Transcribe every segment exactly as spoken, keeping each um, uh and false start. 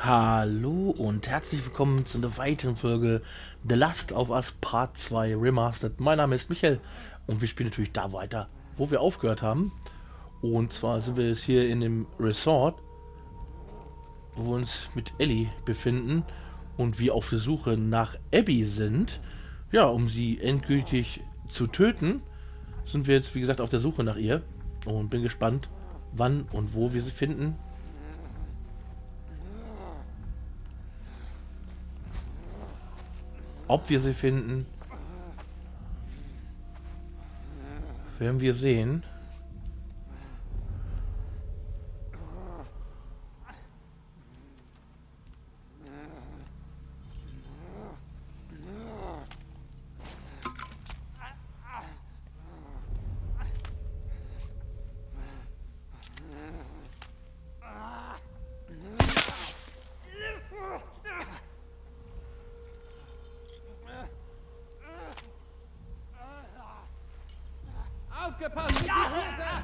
Hallo und herzlich willkommen zu einer weiteren Folge The Last of Us Part zwei Remastered. Mein Name ist Michael und wir spielen natürlich da weiter, wo wir aufgehört haben. Und zwar sind wir jetzt hier in dem Resort, wo wir uns mit Ellie befinden und wir auf der Suche nach Abby sind. Ja, um sie endgültig zu töten, sind wir jetzt wie gesagt auf der Suche nach ihr und bin gespannt, wann und wo wir sie finden. Ob wir sie finden, werden wir sehen. Aufgepasst! Die Schritte!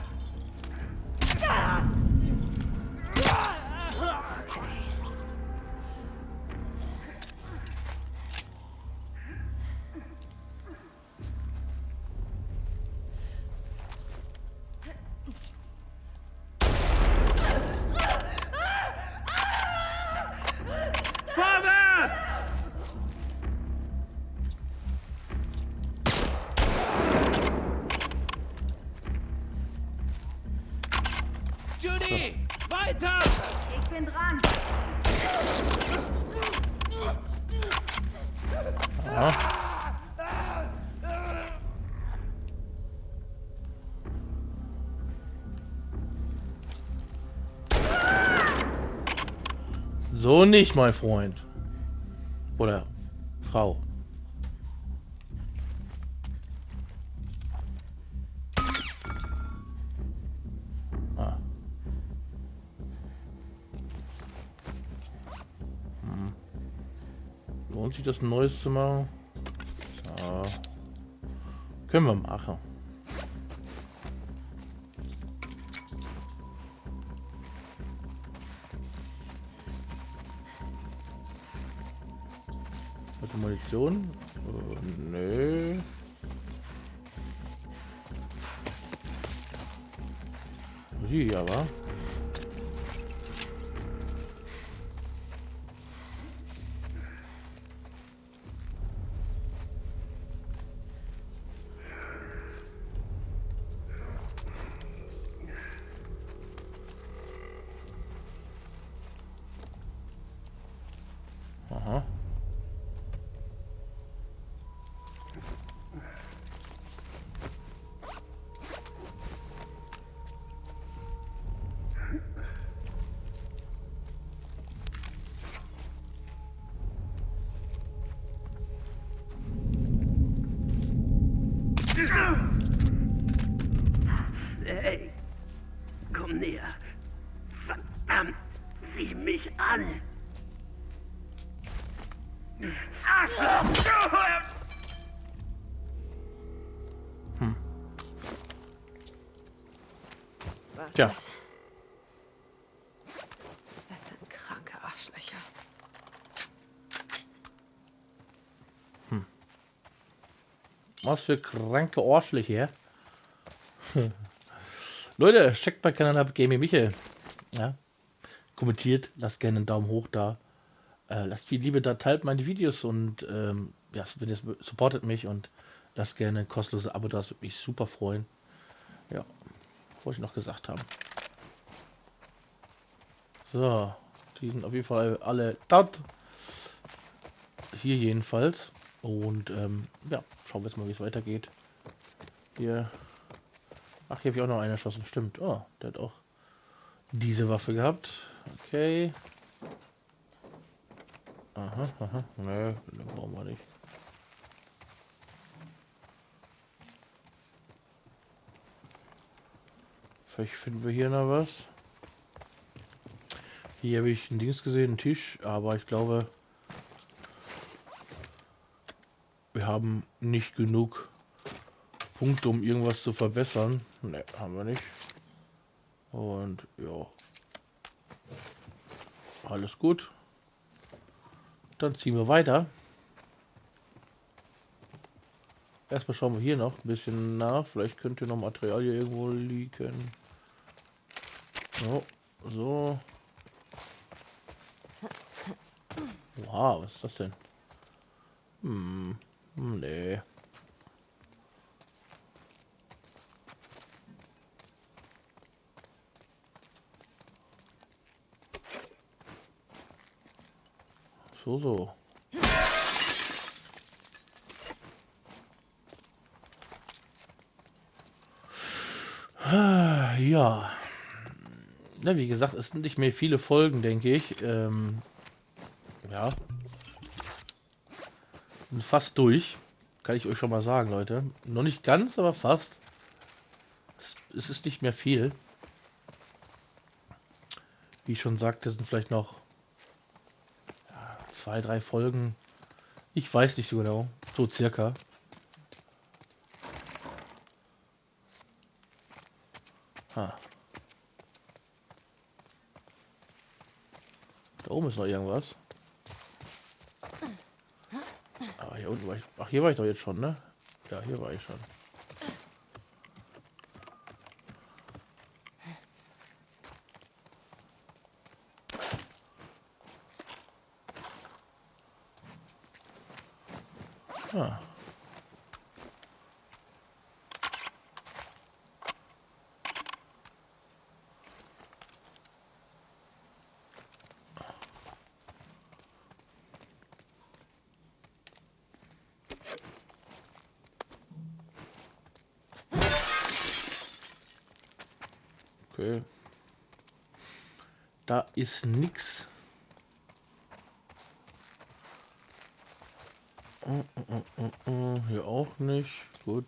Vorwärts! Judy! Weiter! Ich bin dran. Ja. So nicht, mein Freund. Oder Frau. Ah. Hm. Lohnt sich das, ein neues zu machen? Ja. Können wir machen. Hat die Munition? Äh, nö. Die aber. Aha. Hey, komm näher. Verdammt, sieh mich an. Hm. Was Tja. ist? Das sind kranke Arschlöcher. Was für kranke Arschlöcher. Leute, checkt meinen Kanal ab, Gaming Michael. Ja. Kommentiert, lasst gerne einen Daumen hoch da. Äh, lasst viel Liebe da, teilt meine Videos und ähm, ja, wenn ihr supportet mich und lasst gerne ein kostenloses Abo da, das würde mich super freuen. Ja, wollte ich noch gesagt haben. So, die sind auf jeden Fall alle dort. Hier jedenfalls. Und ähm, ja, schauen wir jetzt mal, wie es weitergeht. Hier. Ach, hier habe ich auch noch einen erschossen. Stimmt. Oh, der hat auch diese Waffe gehabt. Okay. Aha, aha. Nö, den brauchen wir nicht. Vielleicht finden wir hier noch was. Hier habe ich ein Dings gesehen, einen Tisch, aber ich glaube, wir haben nicht genug Punkte, um irgendwas zu verbessern. Ne, haben wir nicht. Und ja, alles gut. Dann ziehen wir weiter. Erstmal schauen wir hier noch ein bisschen nach. Vielleicht könnte noch Material hier irgendwo liegen. So, so. Wow, was ist das denn? Hm, nee. So, so. Ja. Na, wie gesagt, es sind nicht mehr viele Folgen, denke ich. Ähm, ja. Sind fast durch. Kann ich euch schon mal sagen, Leute. Noch nicht ganz, aber fast. Es, es ist nicht mehr viel. Wie ich schon sagte, sind vielleicht noch ja, zwei, drei Folgen. Ich weiß nicht so genau. So circa. Ah. Da oben ist noch irgendwas. Ah, hier unten war ich. Ach, hier war ich doch jetzt schon, ne? Ja, hier war ich schon. Ah. Okay. Da ist nix. Oh, oh, oh, oh. Hier auch nicht. Gut.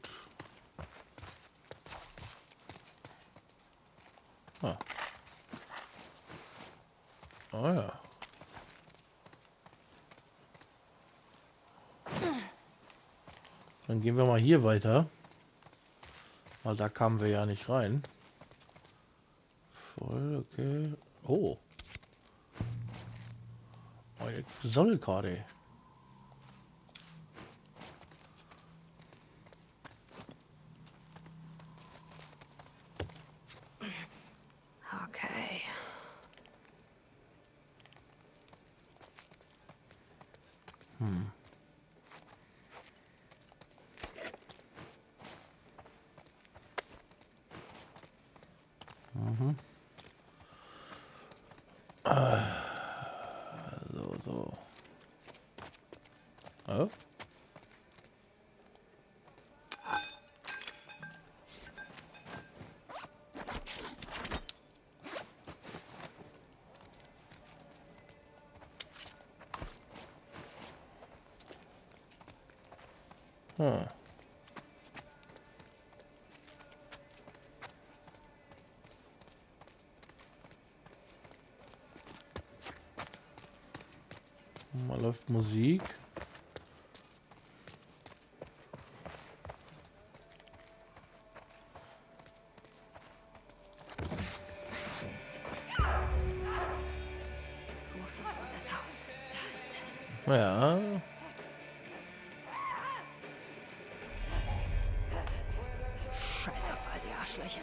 Ah. Oh ja. Dann gehen wir mal hier weiter. Weil da kamen wir ja nicht rein. Voll, okay. Oh. Oh, jetzt Sammelkarte. Okay. Hm. Mhm. So, so. Oh. Hm. Mal läuft Musik. Großes rundes Haus. Da ist es. Ja. Scheiß auf all die Arschlöcher.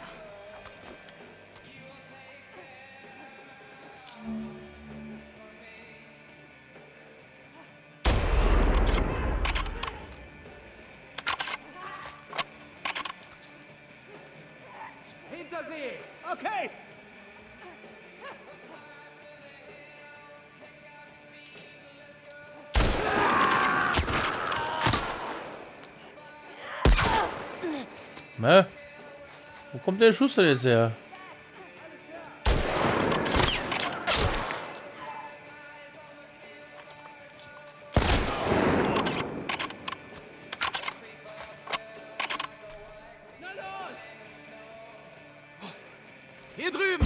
Hinter sie! Okay! Ne? Wo kommt der Schuss denn jetzt her? Na los! Hier drüben!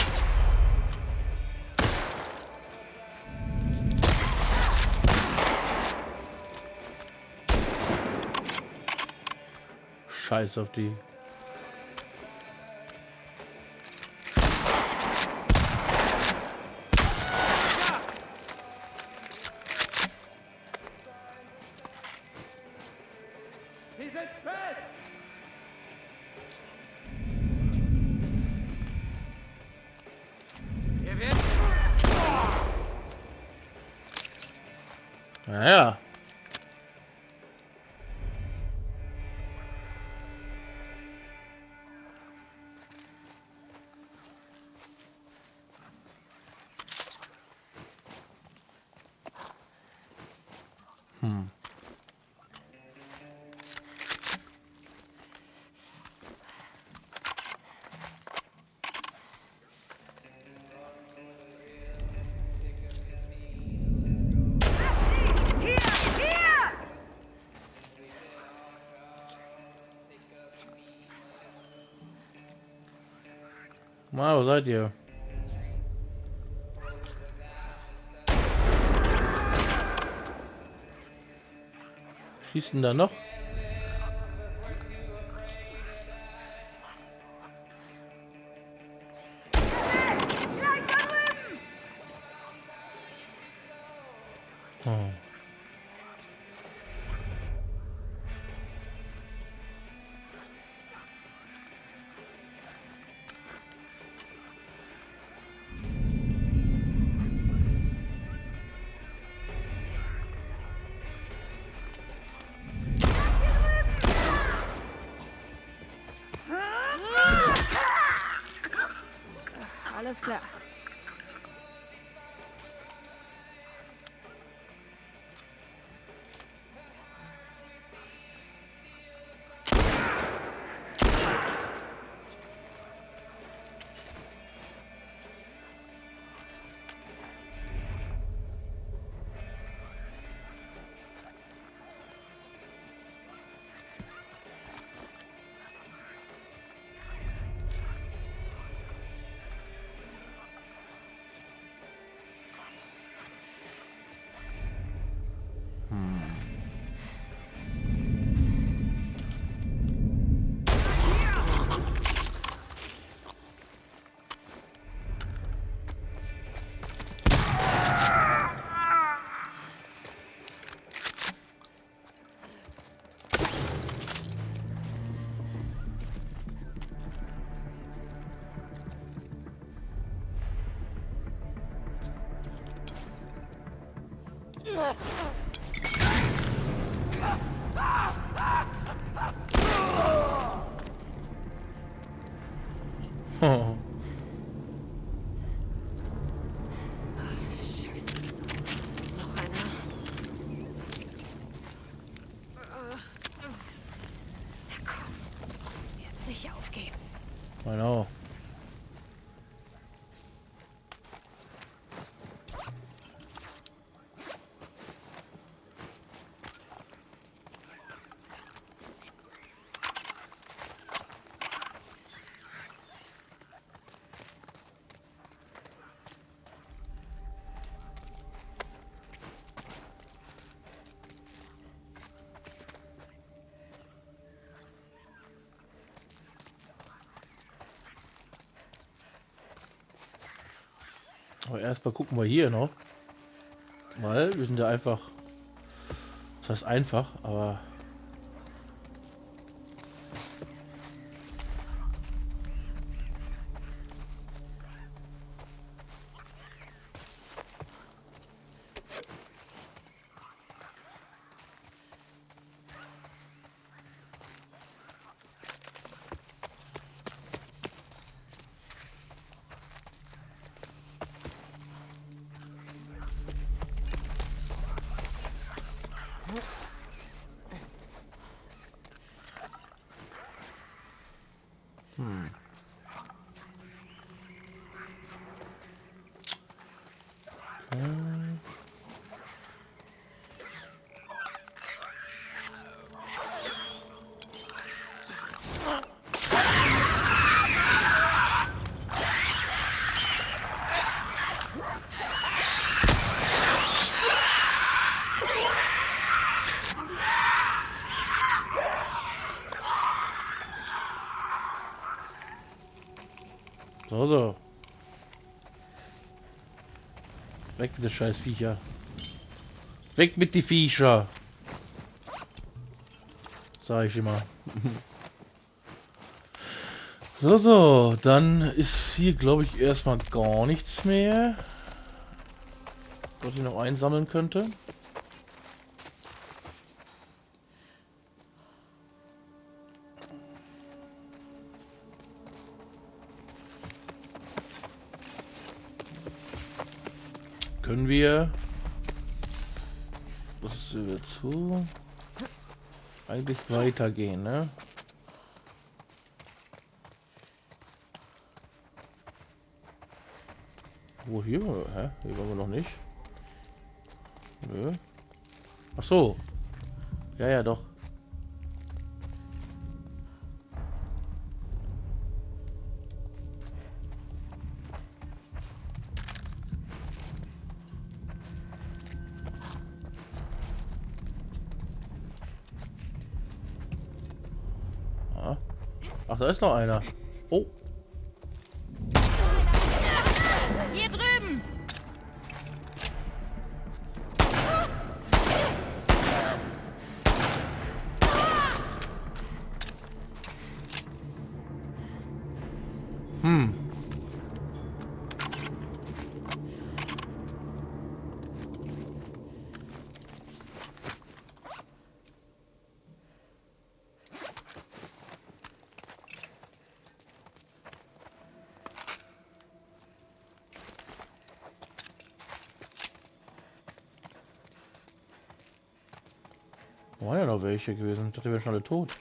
Scheiß auf die. sitzt fest! Ihr werdet... Naja. Hm. Na, wo seid ihr? Schießt denn da noch? Oh. Alles klar. Oh. Scheiße. Noch einer. Na komm. Jetzt nicht aufgeben. Genau. Aber erstmal gucken wir hier noch. Weil wir sind ja einfach. Das heißt einfach, aber. Hm. Hm. So, so. Weg mit den scheiß Viecher. Weg mit die Viecher. Sag ich immer. So, so, dann ist hier, glaube ich, erstmal gar nichts mehr, was ich noch einsammeln könnte. Können wir... Das ist wieder zu... Eigentlich weitergehen, ne? Wo hier? Hä? Hier waren wir noch nicht. Nö. Ach so. Ja, ja, doch. Ah. Ach, da ist noch einer. Oh. Hier drüben! Hm. Wo waren ja noch welche gewesen? Ich dachte, wir wären schon alle tot.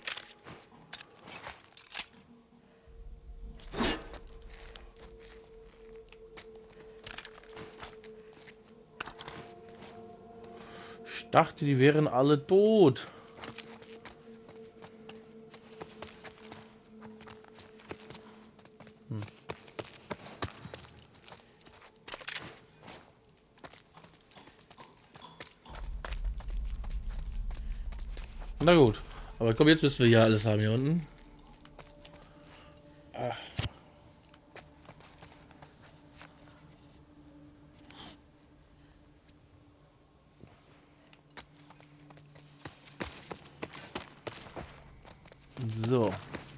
Ich dachte, die wären alle tot. Hm. Na gut, aber komm, jetzt müssen wir ja alles haben hier unten. Ach. So.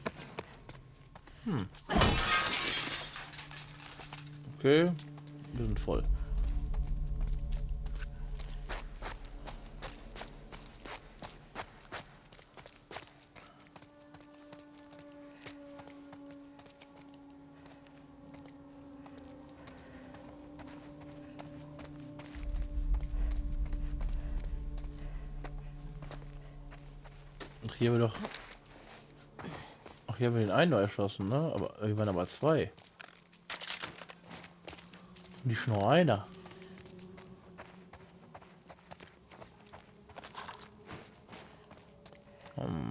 Hm. Okay, wir sind voll. Und hier haben wir doch... Ach, hier haben wir den einen noch erschossen, ne? Aber wir waren aber zwei. Nicht nur einer. Hm.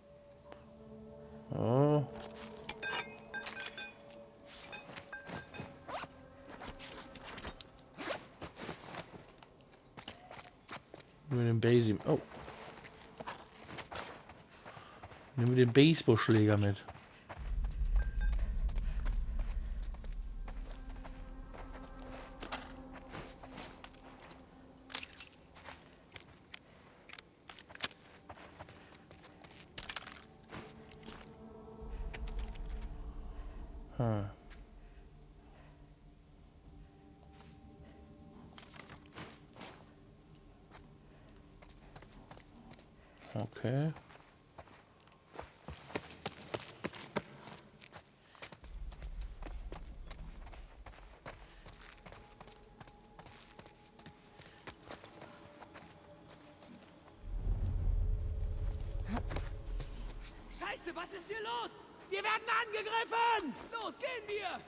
Oh. Mit dem Base. Oh. Nehmen wir den Baseballschläger mit. Hm. Okay. Scheiße, was ist hier los? Wir werden angegriffen! Los, gehen wir!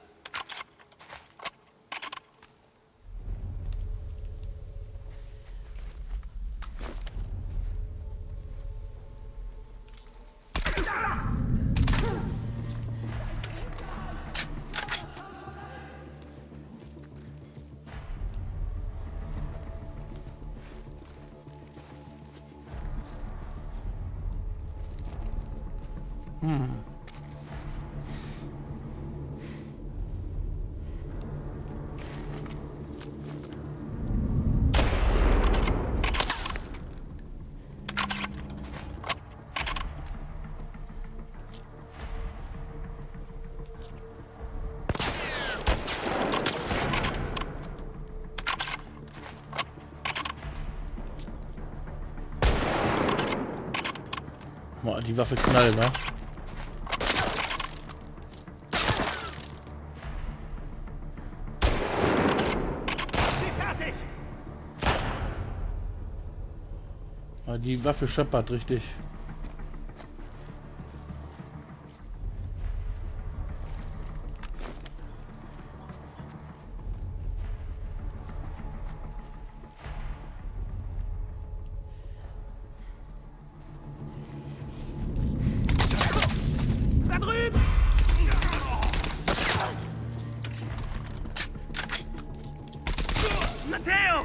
Hm. Mal die Waffe knallen, ne? Fertig! Mal die Waffe scheppert richtig. Da drüben! Matteo!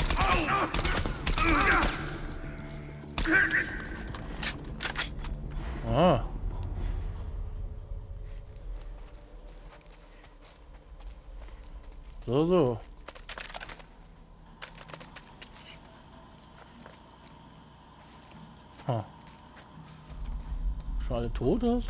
Ah. So, so. Ha. Schon alle tot ist?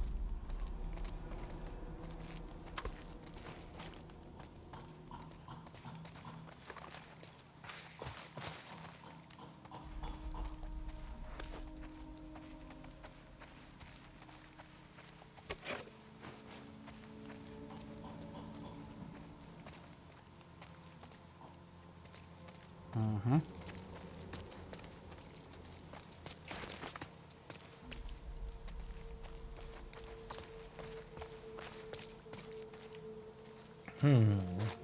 Mhm. Hm.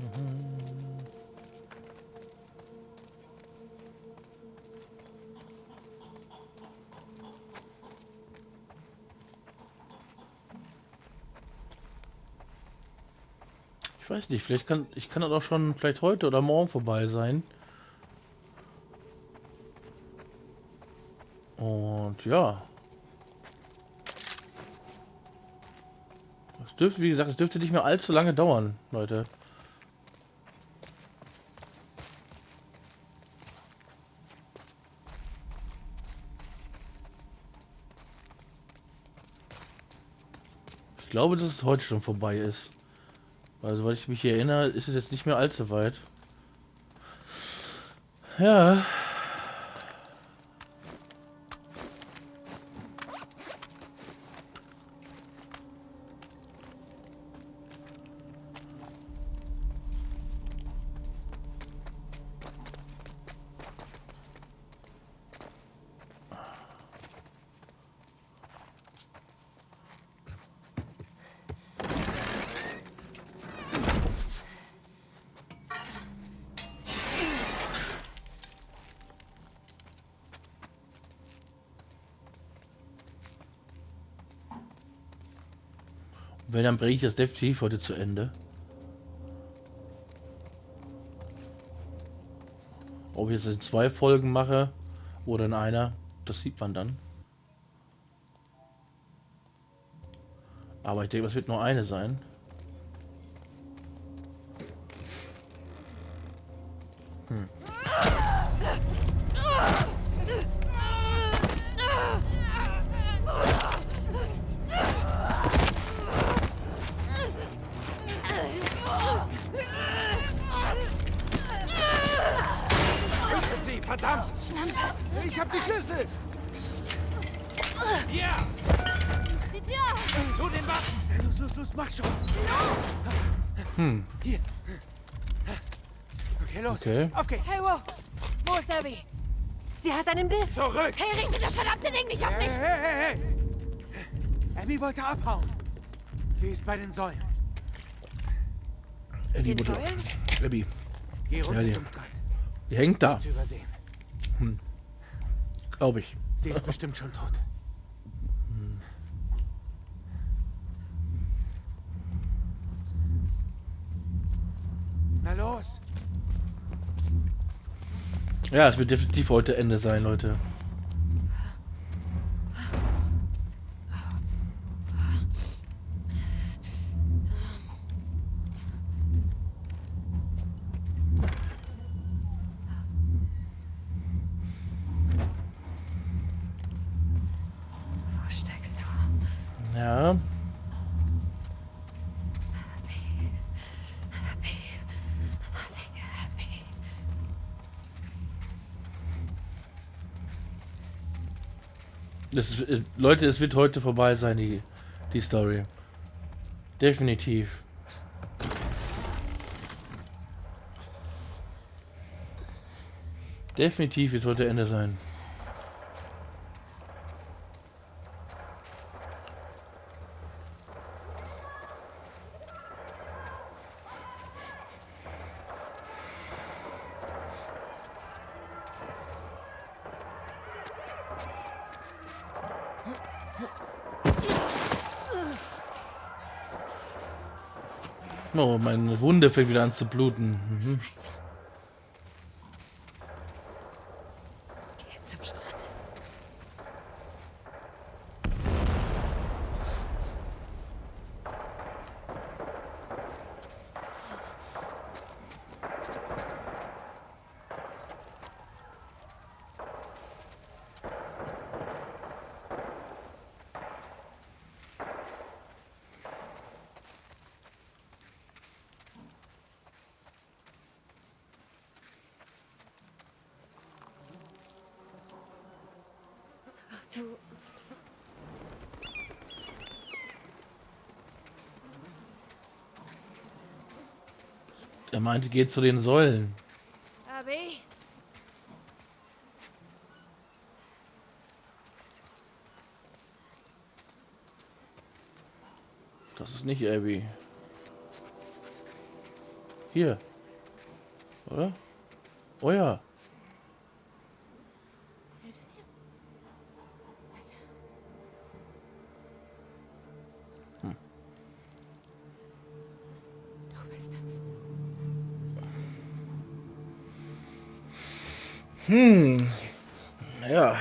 Ich weiß nicht, vielleicht kann ich kann das auch schon vielleicht heute oder morgen vorbei sein. Und ja. Das dürfte, wie gesagt, es dürfte nicht mehr allzu lange dauern, Leute. Ich glaube, dass es heute schon vorbei ist. Also, weil ich mich hier erinnere, ist es jetzt nicht mehr allzu weit. Ja. Wenn, dann bringe ich das definitiv heute zu Ende. Ob ich jetzt in zwei Folgen mache oder in einer, das sieht man dann. Aber ich denke, es wird nur eine sein. Hm. Sie, verdammt! Ich hab die Schlüssel! Hier! Die Tür! Zu den Waffen! Los, los, los, mach schon! Hm. Hier! Okay, los! Okay. Auf geht's! Hey, wow! Wo ist Abby? Sie hat einen Biss! Zurück! Hey, richte das verdammte Ding nicht auf Hey, mich! hey, hey, hey! Abby wollte abhauen. Sie ist bei den Säulen. Abby, Den bitte. Säulen? Abby. Geh runter Ja, die- zum Strand. Die hängt da, Nicht zu übersehen. glaube ich. Sie ist bestimmt schon tot. Na los! Ja, es wird definitiv heute Ende sein, Leute. Wo steckst du? Ja. Das ist, äh, Leute, es wird heute vorbei sein, die, die Story. Definitiv. Definitiv wird heute Ende sein. Oh, meine Wunde fängt wieder an zu bluten. Mhm. Geh jetzt zum Strand. Du. Er meinte, geht zu den Säulen. Abby? Das ist nicht Abby. Hier. Oder? Oh ja. Du bist es. Hm. Ja.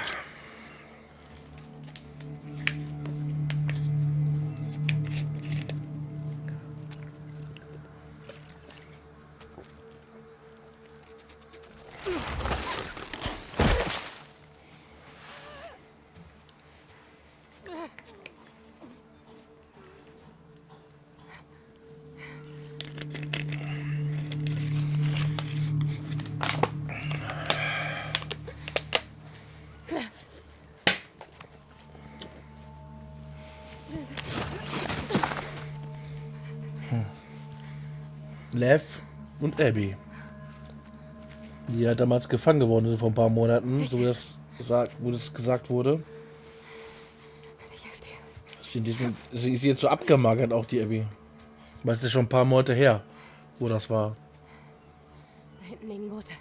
Lev und Abby. Die ja damals gefangen geworden sind vor ein paar Monaten, so wie das gesagt, wo das gesagt wurde. Ich helfe dir. Sie, in diesem, sie ist jetzt so abgemagert, auch die Abby. Weil es ist schon ein paar Monate her, wo das war. Da hinten liegen Boote.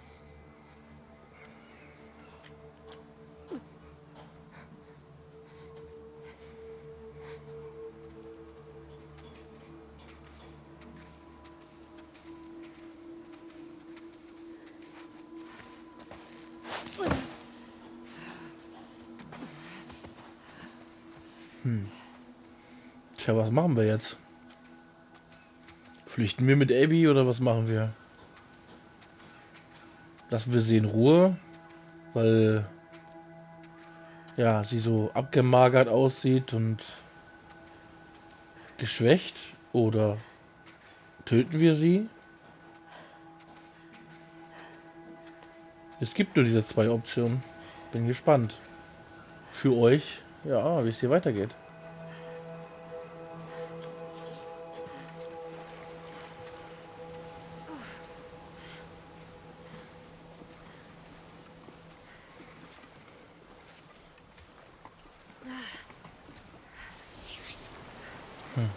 Hm. Tja, was machen wir jetzt? Flüchten wir mit Abby oder was machen wir? Lassen wir sie in Ruhe, weil ja, sie so abgemagert aussieht und geschwächt, oder töten wir sie? Es gibt nur diese zwei Optionen. Bin gespannt. Für euch, ja, wie es hier weitergeht. Hm.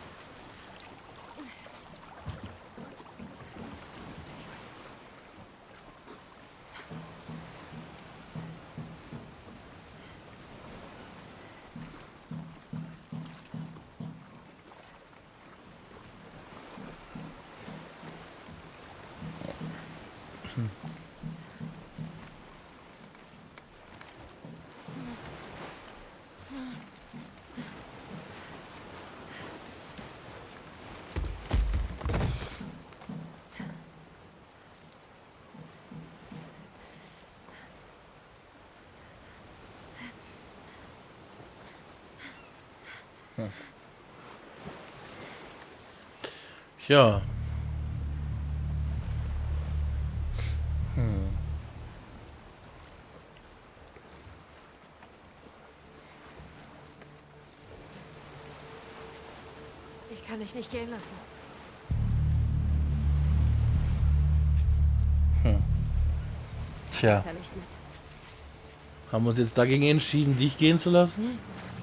Hm. Ja. Hm. Ich kann dich nicht gehen lassen. Hm. Tja, Kann nicht mit. haben wir uns jetzt dagegen entschieden, dich gehen zu lassen?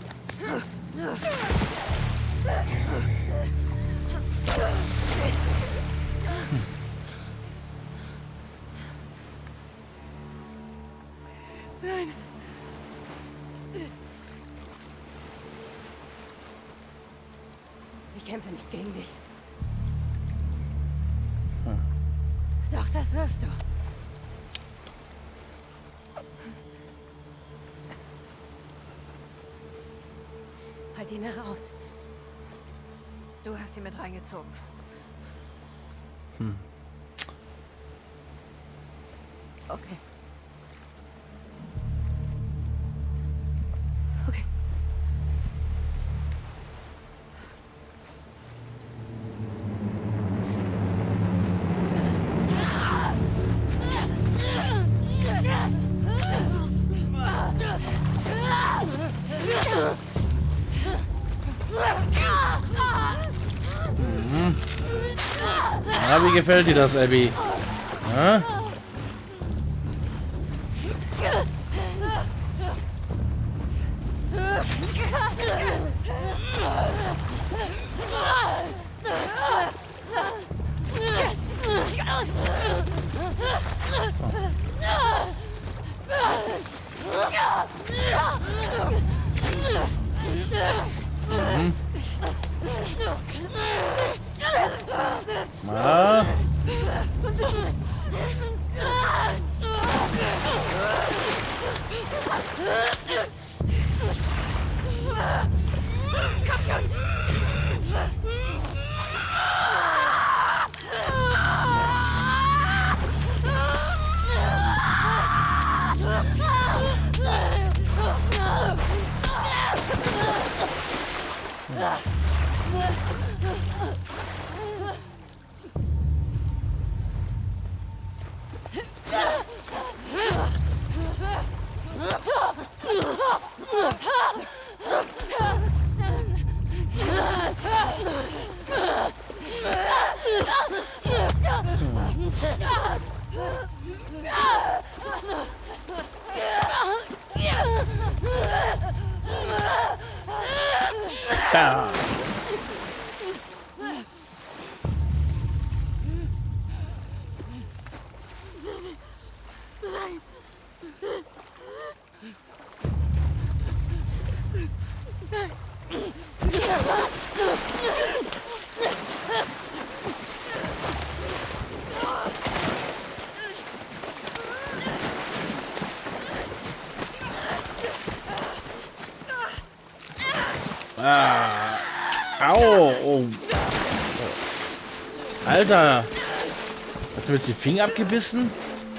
Nein. Ich kämpfe nicht gegen dich. Hm. Doch, das wirst du. Halt ihn heraus. Du hast sie mit reingezogen. Hm. Okay. Okay. Mhm. Ja, wie gefällt dir das, Abby? Ja? Mhm. Ja. Komm schon! Ja. Ah. Au. Oh. Alter. Hast du jetzt die Finger abgebissen?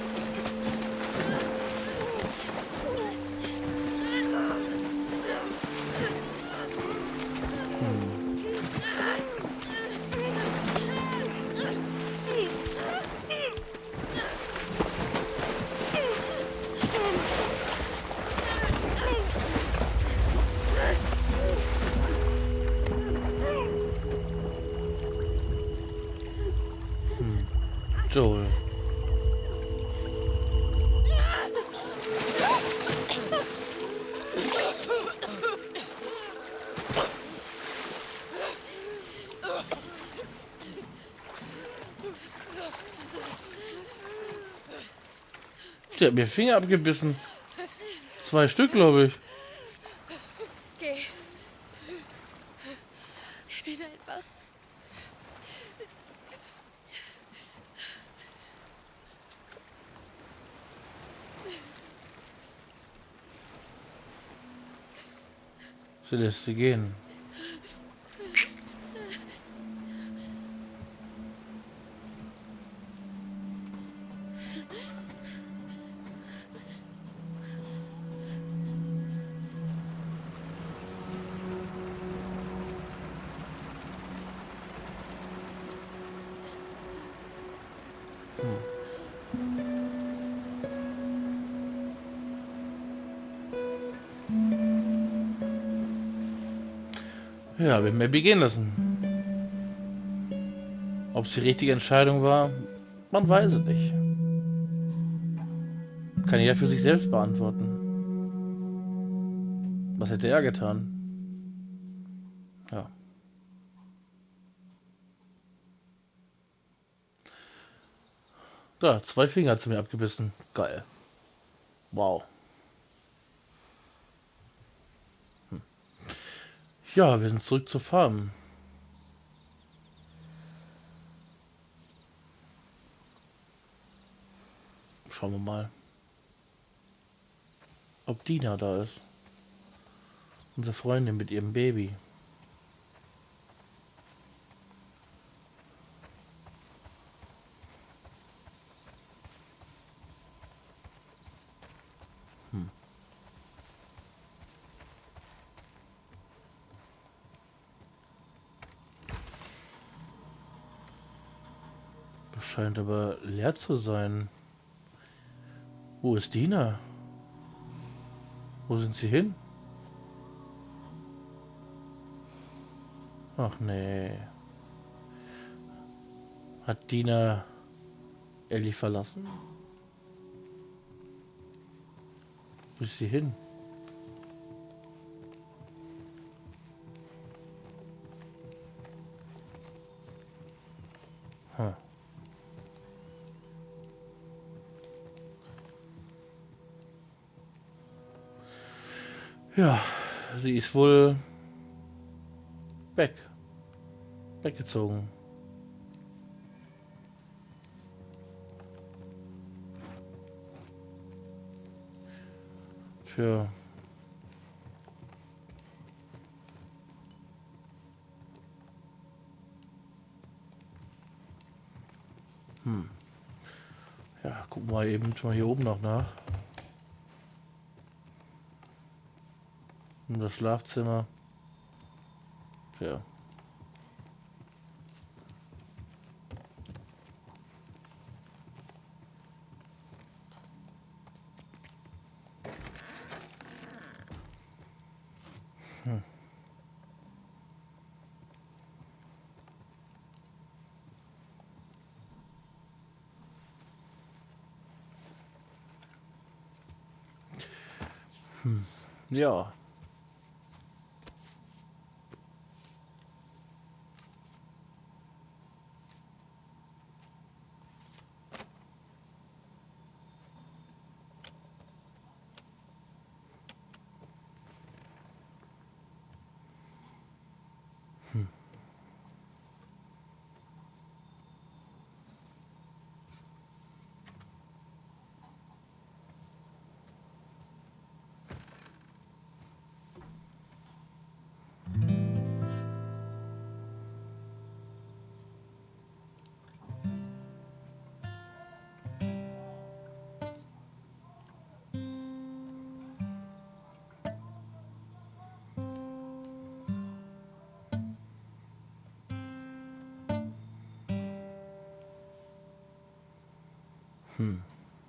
Joel. Der hat mir Finger abgebissen. Zwei Stück, glaube ich. Geh. Ich will einfach. Sie lässt sie gehen. Ja, wir haben Abby gehen lassen. Ob es die richtige Entscheidung war, man weiß es nicht. Kann jeder für sich selbst beantworten. Was hätte er getan? Ja. Da, zwei Finger hat sie mir abgebissen. Geil. Wow. Hm. Ja, wir sind zurück zur Farm. Schauen wir mal, ob Dina da ist. Unsere Freundin mit ihrem Baby. Hm. Das scheint aber leer zu sein. Wo ist Dina? Wo sind sie hin? Ach nee. Hat Dina Ellie verlassen? Wo ist sie hin? Hm. Ja, sie ist wohl weg. Weggezogen. Tja. Hm. Ja, gucken wir eben mal hier oben noch nach. In das Schlafzimmer. Tja. Hm. Hm. Ja. Hm. Hm.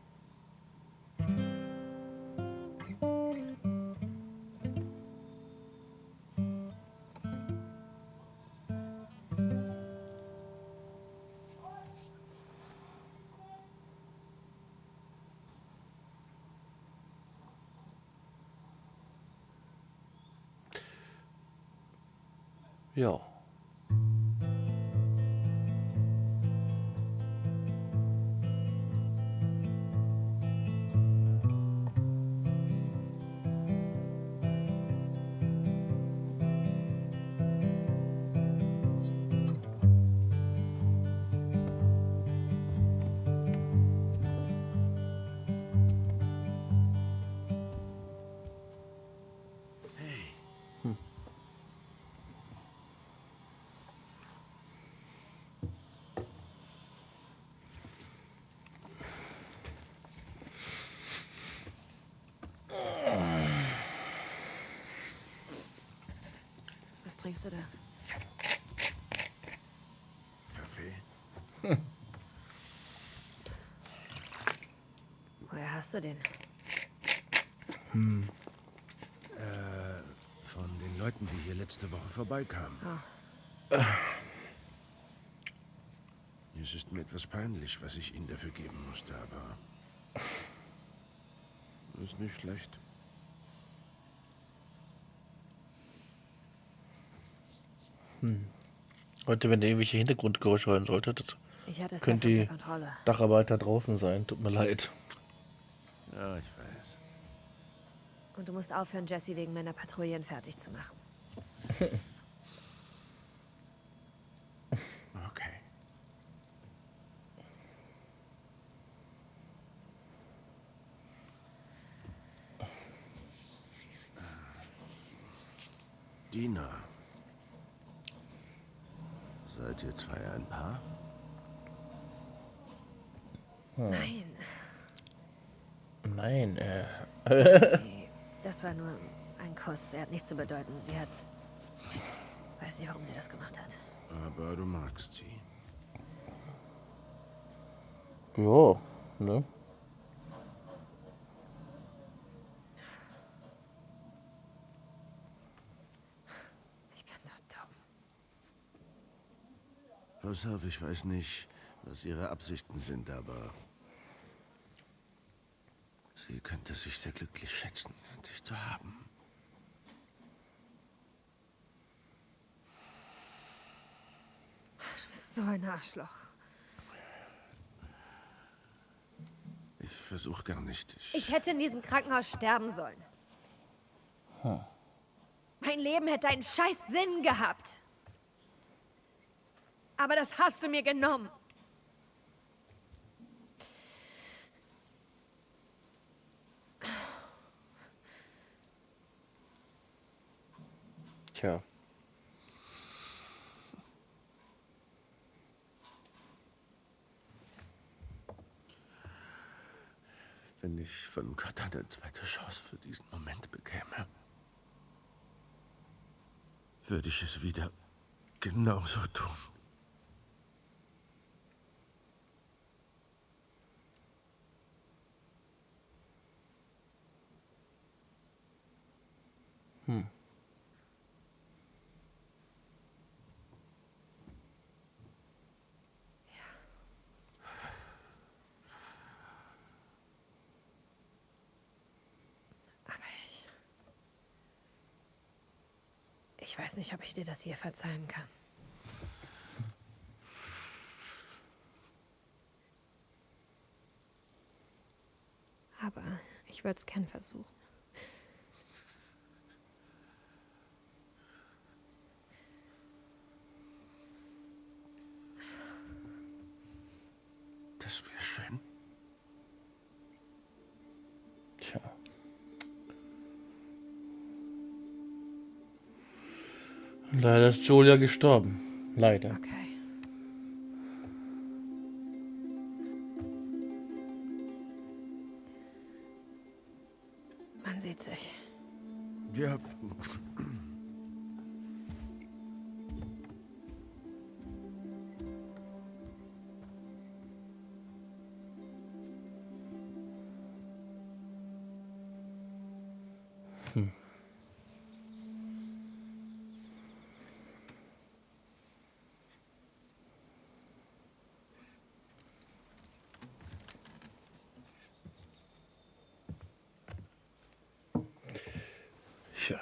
Ja. Hm. Was trinkst du da? Kaffee? Woher hast du den? Hm. Äh, von den Leuten, die hier letzte Woche vorbeikamen. Oh. Es ist mir etwas peinlich, was ich Ihnen dafür geben musste, aber... ist nicht schlecht. Hm. Heute, wenn ihr irgendwelche Hintergrundgeräusche hören solltet, Ich hatte es könnt unter die Kontrolle. Dacharbeiter draußen sein. Tut mir leid. Ja, ich weiß. Und du musst aufhören, Jesse wegen meiner Patrouillen fertig zu machen. Okay. Dina. Seid ihr zwei ein Paar? Nein. Nein, äh. Sie, das war nur ein Kuss. Er hat nichts zu bedeuten. Sie hat... Weiß nicht, warum sie das gemacht hat. Aber du magst sie. Ja, ne? Ich bin so dumm. Pass auf, ich weiß nicht, was ihre Absichten sind, aber... sie könnte sich sehr glücklich schätzen, dich zu haben. Du bist so ein Arschloch. Ich versuche gar nicht. Ich, Ich hätte in diesem Krankenhaus sterben sollen. Hm. Mein Leben hätte einen scheiß Sinn gehabt. Aber das hast du mir genommen. Tja. wenn ich von Gott eine zweite Chance für diesen Moment bekäme, würde ich es wieder genauso tun. Hm. Aber ich... Ich weiß nicht, ob ich dir das hier verzeihen kann. Aber ich würde es gern versuchen. Das wäre schön. Tja. Leider ist Julia gestorben. Leider. Okay. Man sieht sich. Ja. Hm. Tja.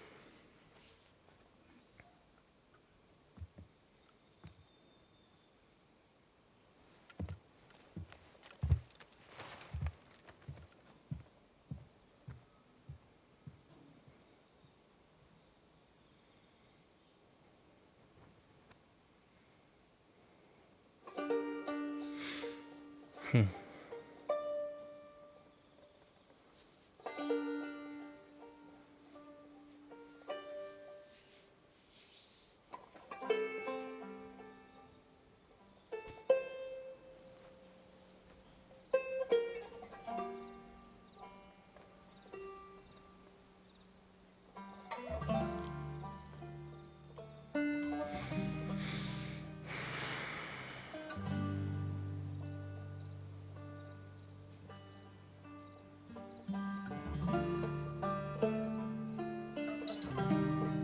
Hm.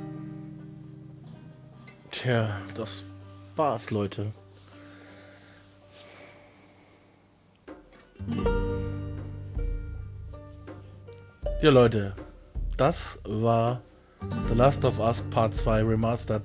Tja, das war's, Leute. Ja Leute, das war The Last of Us Part zwei Remastered.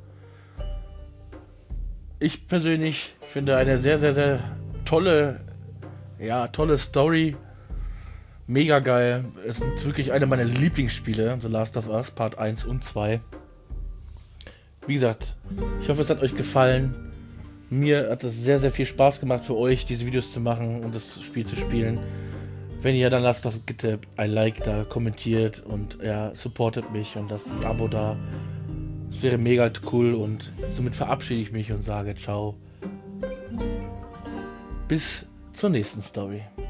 Ich persönlich finde eine sehr, sehr, sehr tolle, ja, tolle Story. Mega geil. Es sind wirklich eine meiner Lieblingsspiele, The Last of Us Part eins und zwei. Wie gesagt, ich hoffe, es hat euch gefallen. Mir hat es sehr, sehr viel Spaß gemacht für euch, diese Videos zu machen und das Spiel zu spielen. Wenn ihr, dann lasst doch bitte ein Like da, kommentiert und ja, supportet mich und lasst ein Abo da. Das wäre mega cool und somit verabschiede ich mich und sage ciao. Bis zur nächsten Story.